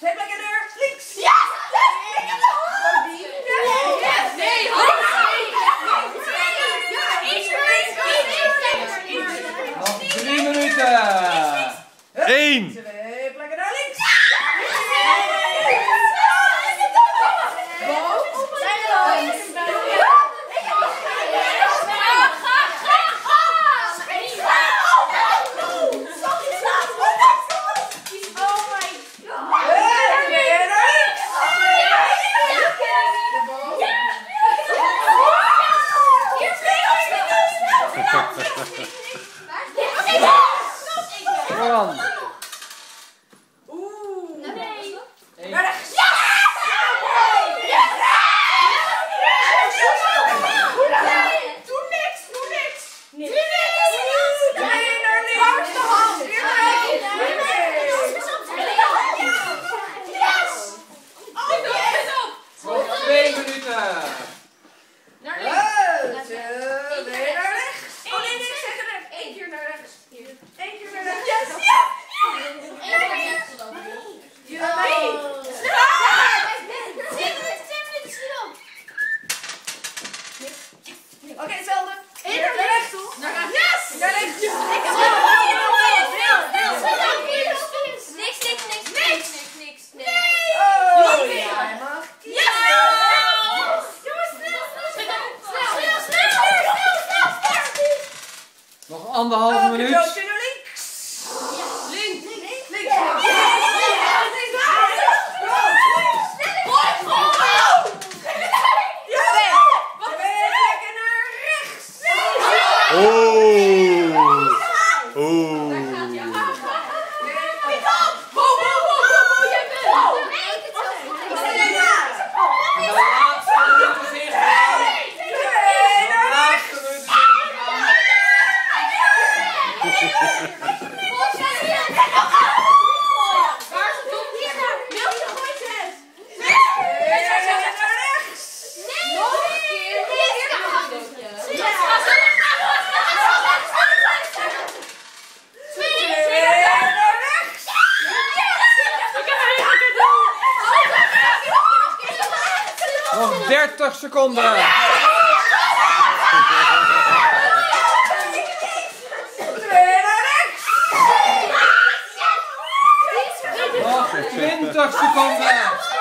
2 plekken naar links. Ja! Ik heb de hand! Nee, Nog 3 minuten. 1. 2 plekken naar links. Johan. Naar rechts. Doe niks. Nee, naar links. De hand. Nog 2 minuten. Naar rechts. Oh nee, zeg er rechts. 1 keer naar rechts. 1 keer naar rechts. Oké, hetzelfde. Naar rechts. Naar rechts. Naar rechts. Niks. Oh, jij mag. Nog 1,5 minuut. Broodje naar links. Links. Nog 30 seconden. Nog 20 seconden.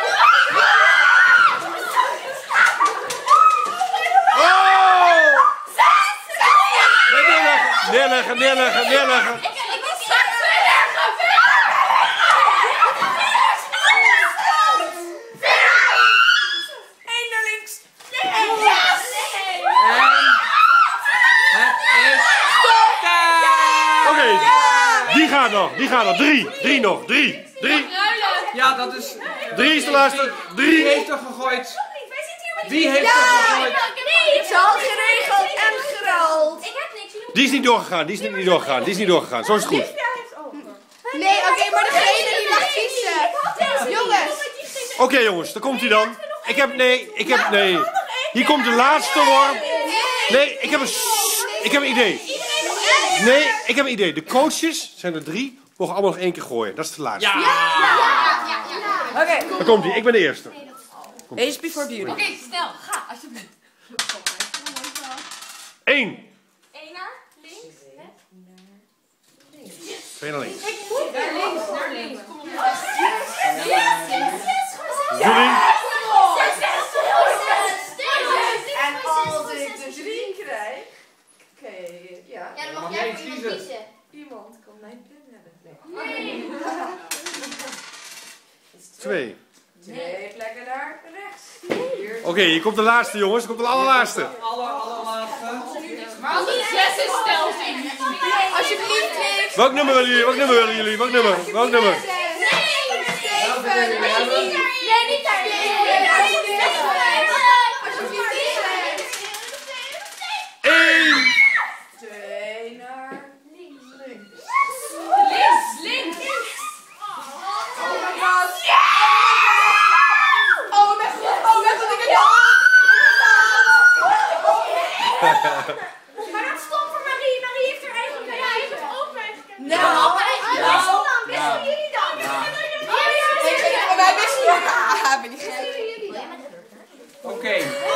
Neerleggen. Oké, die gaat nog. 3 nog. 3. Ja, dat is... 3 is de laatste. Wie 3. heeft er gegooid? Wie heeft er gegooid? Ze had geregeld en geruild. Die is niet doorgegaan. Zo is het goed. Nee, oké, maar degene die mag kiezen. Jongens. Oké, jongens, daar komt hij dan. Nee. Hier komt de laatste worm. Nee, ik heb een idee. Nee, ik heb een idee. De coaches, zijn er 3, mogen allemaal nog 1 keer gooien. Dat is de laatste. Oké. Daar komt hij, ik ben de eerste. Ace before beauty. Oké, snel, ga alsjeblieft. 1. 1 naar links. 2 naar links. Naar links. Kom op. Jullie? En als ik de 3 krijg... Oké, ja. Ja, dan mag jij voor iemand kiezen. Iemand kan mijn pen hebben. Nee. 2. 2 plekken naar rechts. Oké, hier komt de laatste, jongens. Hier komt de allerlaatste. Allerlaatste. Maar als het 6 is, stel ze. Alsjeblieft, niks. Welk nummer willen jullie? Welk nummer? Nee, niet daar. Alsjeblieft, 1. 2 naar links. Links. Oh my god. Oh mijn god, ik heb het Maar dat stond voor Marie. Marie heeft er eigenlijk bij mij het open. Nou, Wisselen jullie dan? Oké.